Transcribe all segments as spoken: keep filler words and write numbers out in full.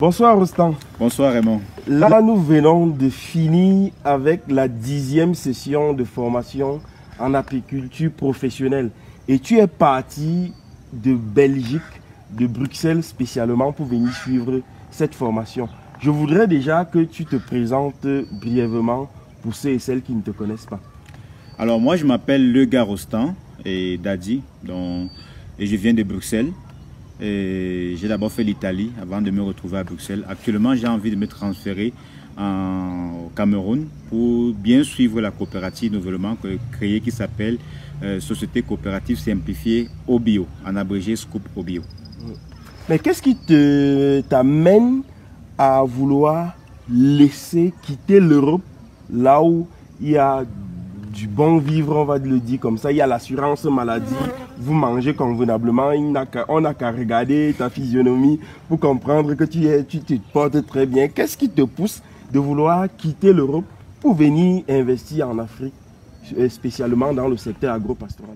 Bonsoir Rostand. Bonsoir Raymond. Là, nous venons de finir avec la dixième session de formation en apiculture professionnelle. Et tu es parti de Belgique, de Bruxelles spécialement pour venir suivre cette formation. Je voudrais déjà que tu te présentes brièvement pour ceux et celles qui ne te connaissent pas. Alors moi je m'appelle Le Gars Rostand et Dadi, donc, et je viens de Bruxelles. J'ai d'abord fait l'Italie avant de me retrouver à Bruxelles. Actuellement j'ai envie de me transférer en, au Cameroun pour bien suivre la coopérative nouvellement créée qui s'appelle euh, Société Coopérative Simplifiée Obio, en abrégé Scoop Obio. Mais qu'est-ce qui t'amène à vouloir laisser quitter l'Europe là où il y a du bon vivre, on va le dire comme ça, il y a l'assurance maladie, vous mangez convenablement, on n'a qu'à regarder ta physionomie pour comprendre que tu, es, tu te portes très bien. Qu'est-ce qui te pousse de vouloir quitter l'Europe pour venir investir en Afrique, spécialement dans le secteur agro-pastoral?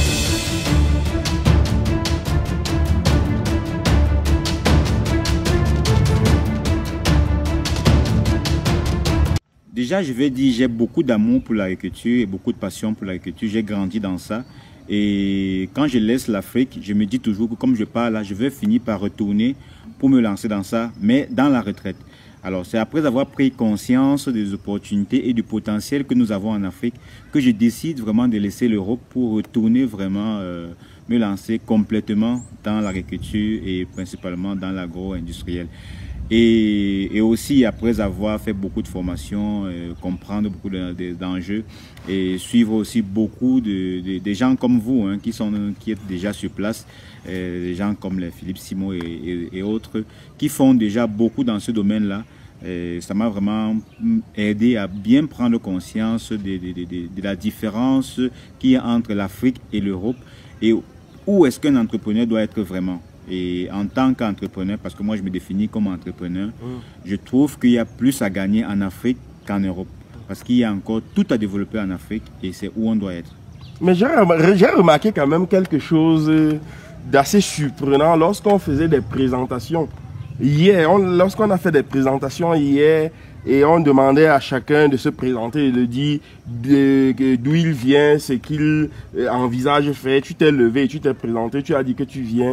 Déjà, je vais dire, j'ai beaucoup d'amour pour l'agriculture et beaucoup de passion pour l'agriculture. J'ai grandi dans ça. Et quand je laisse l'Afrique, je me dis toujours que comme je pars là, je vais finir par retourner pour me lancer dans ça, mais dans la retraite. Alors, c'est après avoir pris conscience des opportunités et du potentiel que nous avons en Afrique que je décide vraiment de laisser l'Europe pour retourner vraiment euh, me lancer complètement dans l'agriculture et principalement dans l'agro-industriel. Et, et aussi, après avoir fait beaucoup de formations, euh, comprendre beaucoup d'enjeux et suivre aussi beaucoup de, de, de gens comme vous, hein, qui, sont, qui êtes déjà sur place, euh, des gens comme les Philippe Simon et, et, et autres, qui font déjà beaucoup dans ce domaine-là. Ça m'a vraiment aidé à bien prendre conscience de, de, de, de, de la différence qu'il y a entre l'Afrique et l'Europe et où est-ce qu'un entrepreneur doit être vraiment. Et en tant qu'entrepreneur, parce que moi je me définis comme entrepreneur, mmh. je trouve qu'il y a plus à gagner en Afrique qu'en Europe. Parce qu'il y a encore tout à développer en Afrique et c'est où on doit être. Mais j'ai remarqué quand même quelque chose d'assez surprenant lorsqu'on faisait des présentations. Hier, lorsqu'on a fait des présentations hier, et on demandait à chacun de se présenter et de dire d'où il vient, ce qu'il envisage de faire. Tu t'es levé, tu t'es présenté, tu as dit que tu viens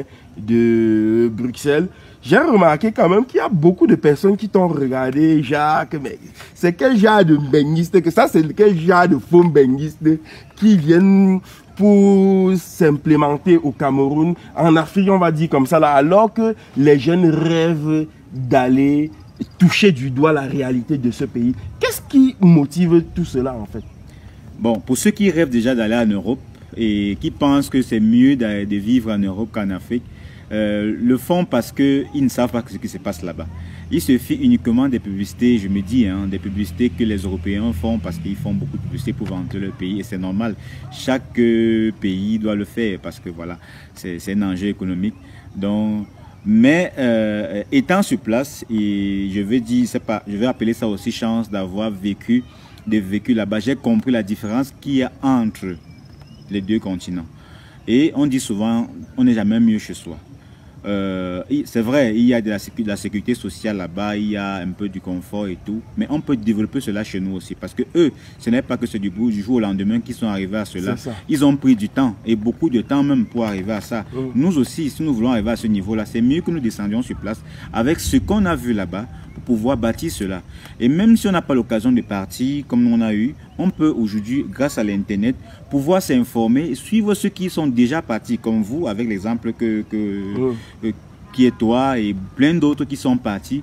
de Bruxelles. J'ai remarqué quand même qu'il y a beaucoup de personnes qui t'ont regardé, Jacques, mais c'est quel genre de benguiste que ça, c'est quel genre de faux benguiste qui viennent pour s'implémenter au Cameroun, en Afrique, on va dire comme ça, là, alors que les jeunes rêvent d'aller toucher du doigt la réalité de ce pays. Qu'est-ce qui motive tout cela en fait? Bon, pour ceux qui rêvent déjà d'aller en Europe et qui pensent que c'est mieux de, de vivre en Europe qu'en Afrique, euh, le font parce qu'ils ne savent pas ce qui se passe là-bas. Il suffit uniquement des publicités, je me dis, hein, des publicités que les Européens font parce qu'ils font beaucoup de publicités pour vanter leur pays et c'est normal. Chaque euh, pays doit le faire parce que voilà, c'est un enjeu économique. Donc, mais euh, étant sur place, et je vais dire, c'est pas, je vais appeler ça aussi chance d'avoir vécu, de vécu là-bas. J'ai compris la différence qu'il y a entre les deux continents. Et on dit souvent, on n'est jamais mieux chez soi. Euh, c'est vrai, il y a de la, sécu, de la sécurité sociale là-bas, il y a un peu du confort et tout, mais on peut développer cela chez nous aussi, parce que eux, ce n'est pas que c'est du bout du jour au lendemain qu'ils sont arrivés à cela. Ils ont pris du temps, et beaucoup de temps même pour arriver à ça. Mmh. Nous aussi, si nous voulons arriver à ce niveau-là, c'est mieux que nous descendions sur place avec ce qu'on a vu là-bas, pour pouvoir bâtir cela. Et même si on n'a pas l'occasion de partir comme on a eu, on peut aujourd'hui, grâce à l'Internet, pouvoir s'informer et suivre ceux qui sont déjà partis, comme vous, avec l'exemple que, que, mmh. que, qui est toi et plein d'autres qui sont partis,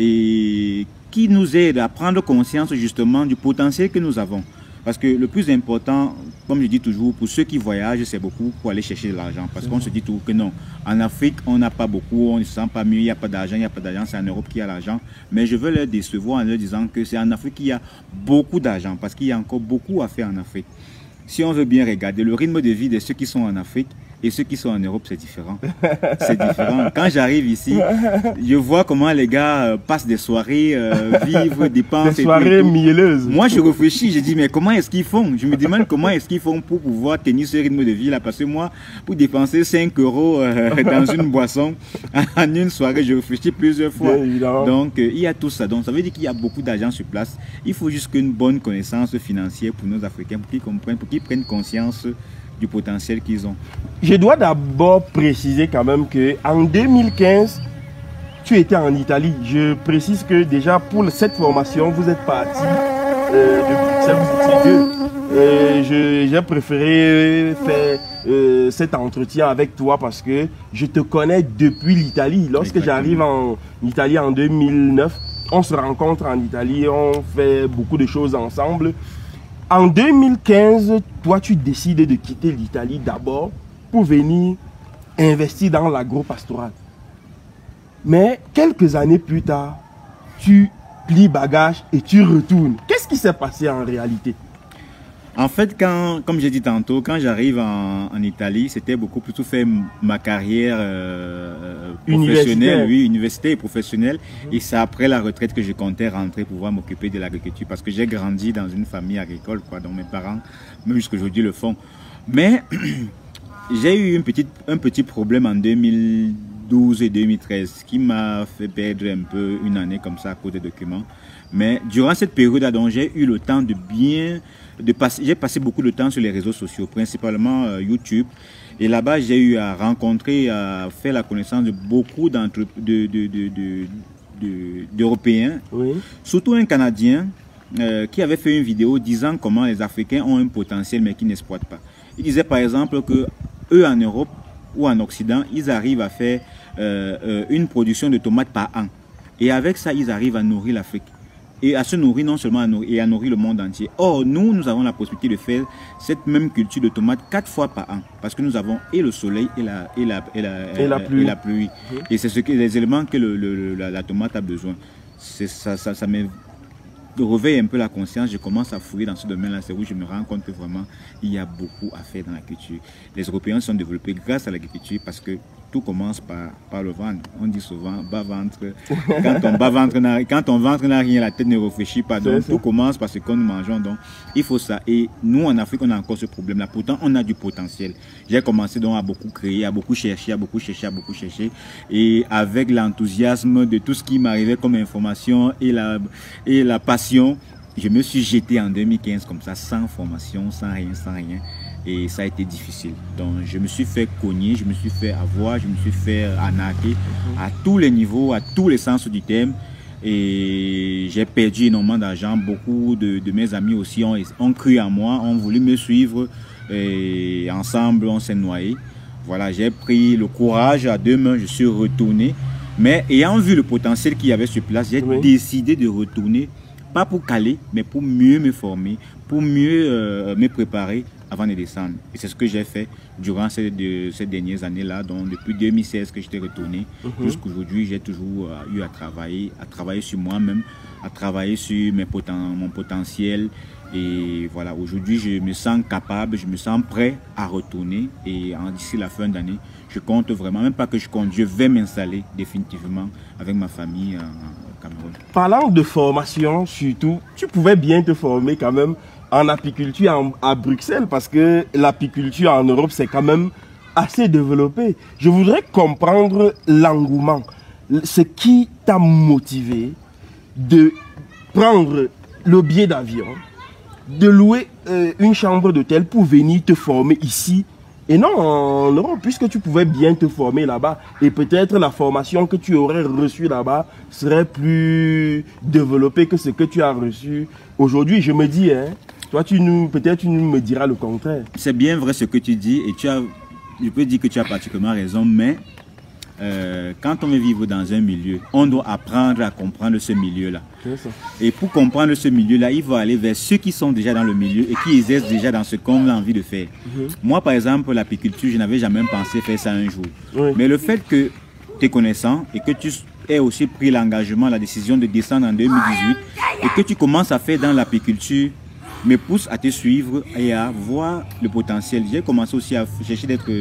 et qui nous aident à prendre conscience justement du potentiel que nous avons. Parce que le plus important, comme je dis toujours, pour ceux qui voyagent, c'est beaucoup pour aller chercher de l'argent. Parce qu'on se dit toujours que non, en Afrique, on n'a pas beaucoup, on ne se sent pas mieux, il n'y a pas d'argent, il n'y a pas d'argent, c'est en Europe qu'il y a l'argent. Mais je veux leur décevoir en leur disant que c'est en Afrique qu'il y a beaucoup d'argent, parce qu'il y a encore beaucoup à faire en Afrique. Si on veut bien regarder le rythme de vie de ceux qui sont en Afrique, et ceux qui sont en Europe, c'est différent. C'est différent. Quand j'arrive ici, je vois comment les gars euh, passent des soirées, euh, vivent, dépensent. Des soirées mielleuses. Moi, je réfléchis, je dis, mais comment est-ce qu'ils font? Je me demande comment est-ce qu'ils font pour pouvoir tenir ce rythme de vie là. Parce que moi, pour dépenser cinq euros euh, dans une boisson, en une soirée, je réfléchis plusieurs fois. Donc, euh, il y a tout ça. Donc, ça veut dire qu'il y a beaucoup d'argent sur place. Il faut juste qu'une bonne connaissance financière pour nos Africains, pour qu'ils comprennent, pour qu'ils prennent conscience du potentiel qu'ils ont. Je dois d'abord préciser quand même que en deux mille quinze, tu étais en Italie. Je précise que déjà pour cette formation, vous êtes parti euh, de Bruxelles. J'ai préféré faire euh, cet entretien avec toi parce que je te connais depuis l'Italie. Lorsque j'arrive en Italie en deux mille neuf, on se rencontre en Italie, on fait beaucoup de choses ensemble. En deux mille quinze, toi, tu décides de quitter l'Italie d'abord pour venir investir dans l'agro-pastoral. Mais quelques années plus tard, tu plies bagage et tu retournes. Qu'est-ce qui s'est passé en réalité? En fait, quand, comme j'ai dit tantôt, quand j'arrive en, en Italie, c'était beaucoup plutôt faire ma carrière euh, professionnelle, oui, universitaire et professionnelle. Mmh. Et c'est après la retraite que je comptais rentrer pour pouvoir m'occuper de l'agriculture parce que j'ai grandi dans une famille agricole, quoi, dont mes parents, même jusqu'aujourd'hui, le font. Mais j'ai eu une petite, un petit problème en deux mille douze et deux mille treize qui m'a fait perdre un peu une année comme ça à cause des documents. Mais durant cette période-là, donc j'ai eu le temps de bien... J'ai passé beaucoup de temps sur les réseaux sociaux, principalement euh, YouTube. Et là-bas, j'ai eu à rencontrer, à faire la connaissance de beaucoup d'Européens, de, de, de, de, de, oui. Surtout un Canadien euh, qui avait fait une vidéo disant comment les Africains ont un potentiel mais qui n'exploitent pas. Il disait par exemple que eux en Europe ou en Occident, ils arrivent à faire euh, euh, une production de tomates par an. Et avec ça, ils arrivent à nourrir l'Afrique. Et à se nourrir non seulement à nourrir, et à nourrir le monde entier. Or, nous, nous avons la possibilité de faire cette même culture de tomates quatre fois par an. Parce que nous avons et le soleil et la, et la, et la, et la pluie. Et, la pluie. Mmh. Et c'est ce que, les éléments que le, le, la, la tomate a besoin. Ça, ça, ça me réveille un peu la conscience. Je commence à fouiller dans ce domaine-là. C'est où je me rends compte que vraiment, il y a beaucoup à faire dans la culture. Les Européens sont développés grâce à l'agriculture parce que tout commence par, par le ventre. On dit souvent bas-ventre. Quand ton bas-ventre n'a quand ton ventre n'a rien, la tête ne réfléchit pas. Donc tout commence par ce que nous mangeons. Donc il faut ça. Et nous en Afrique, on a encore ce problème-là. Pourtant, on a du potentiel. J'ai commencé donc à beaucoup créer, à beaucoup chercher, à beaucoup chercher, à beaucoup chercher. Et avec l'enthousiasme de tout ce qui m'arrivait comme information et la, et la passion, je me suis jeté en deux mille quinze comme ça, sans formation, sans rien, sans rien. Et ça a été difficile. Donc je me suis fait cogner, je me suis fait avoir, je me suis fait arnaquer mmh. à tous les niveaux, à tous les sens du terme. Et j'ai perdu énormément d'argent. Beaucoup de, de mes amis aussi ont, ont cru en moi, ont voulu me suivre. Et ensemble, on s'est noyé. Voilà, j'ai pris le courage à deux mains, je suis retourné. Mais ayant vu le potentiel qu'il y avait sur place, j'ai oui. décidé de retourner. Pas pour caler, mais pour mieux me former, pour mieux euh, me préparer avant de descendre. Et c'est ce que j'ai fait durant ces, de, ces dernières années-là. Donc depuis deux mille seize que j'étais retourné, mm-hmm. jusqu'à aujourd'hui, j'ai toujours euh, eu à travailler, à travailler sur moi-même, à travailler sur mes poten mon potentiel. Et voilà, aujourd'hui, je me sens capable, je me sens prêt à retourner. Et d'ici la fin d'année, je compte vraiment, même pas que je compte, je vais m'installer définitivement avec ma famille en Cameroun. Parlant de formation, surtout, tu pouvais bien te former quand même en apiculture en, à Bruxelles, parce que l'apiculture en Europe, c'est quand même assez développé. Je voudrais comprendre l'engouement, ce qui t'a motivé de prendre le billet d'avion, de louer euh, une chambre d'hôtel pour venir te former ici, et non en Europe, puisque tu pouvais bien te former là-bas, et peut-être la formation que tu aurais reçue là-bas serait plus développée que ce que tu as reçu aujourd'hui. Je me dis, hein, toi, tu nous, peut-être tu nous me diras le contraire. C'est bien vrai ce que tu dis, et tu as, je peux dire que tu as particulièrement raison, mais euh, quand on veut vivre dans un milieu, on doit apprendre à comprendre ce milieu-là. Et pour comprendre ce milieu-là, il faut aller vers ceux qui sont déjà dans le milieu et qui exercent déjà dans ce qu'on a envie de faire. Mm-hmm. Moi, par exemple, l'apiculture, je n'avais jamais pensé faire ça un jour. Oui. Mais le fait que tu es connaissant et que tu aies aussi pris l'engagement, la décision de descendre en deux mille dix-huit et que tu commences à faire dans l'apiculture, me pousse à te suivre et à voir le potentiel. J'ai commencé aussi à chercher d'être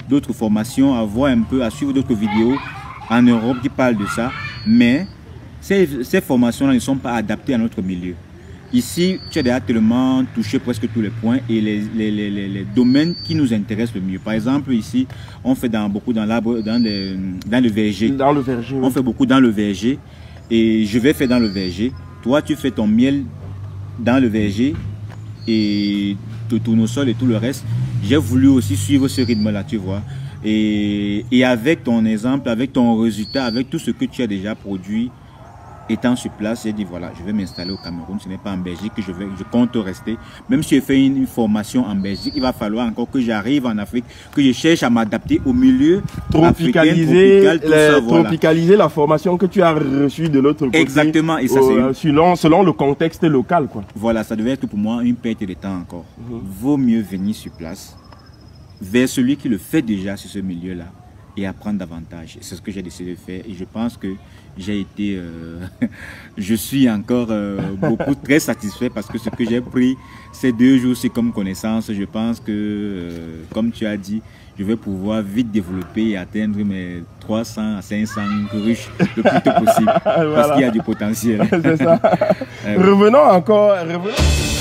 d'autres formations, à voir un peu, à suivre d'autres vidéos en Europe qui parlent de ça. Mais ces, ces formations-là ne sont pas adaptées à notre milieu. Ici, tu as déjà tellement touché presque tous les points et les, les, les, les, les domaines qui nous intéressent le mieux. Par exemple, ici, on fait dans, beaucoup dans l'arbre, dans, les, dans le verger. Dans le verger, On oui. fait beaucoup dans le verger et je vais faire dans le verger. Toi, tu fais ton miel dans le verger et le tournesol et tout le reste. J'ai voulu aussi suivre ce rythme-là, tu vois. Et, et avec ton exemple, avec ton résultat, avec tout ce que tu as déjà produit, étant sur place, j'ai dit voilà, je vais m'installer au Cameroun, ce n'est pas en Belgique que je, vais, je compte rester. Même si je fais une, une formation en Belgique, il va falloir encore que j'arrive en Afrique, que je cherche à m'adapter au milieu Tropicaliser, africain, tropical, tout les, ça, voilà. tropicaliser la formation que tu as reçue de l'autre côté. Exactement, et ça euh, c'est selon, selon le contexte local, quoi. Voilà, ça devait être pour moi une perte de temps encore. Mhm. Vaut mieux venir sur place, vers celui qui le fait déjà sur ce milieu-là, et apprendre davantage. C'est ce que j'ai décidé de faire et je pense que j'ai été, euh, je suis encore euh, beaucoup très satisfait parce que ce que j'ai pris ces deux jours, c'est comme connaissance. Je pense que, euh, comme tu as dit, je vais pouvoir vite développer et atteindre mes trois cents à cinq cents ruches le plus tôt possible. Voilà. Parce qu'il y a du potentiel. C'est ça. euh, revenons encore, revenons.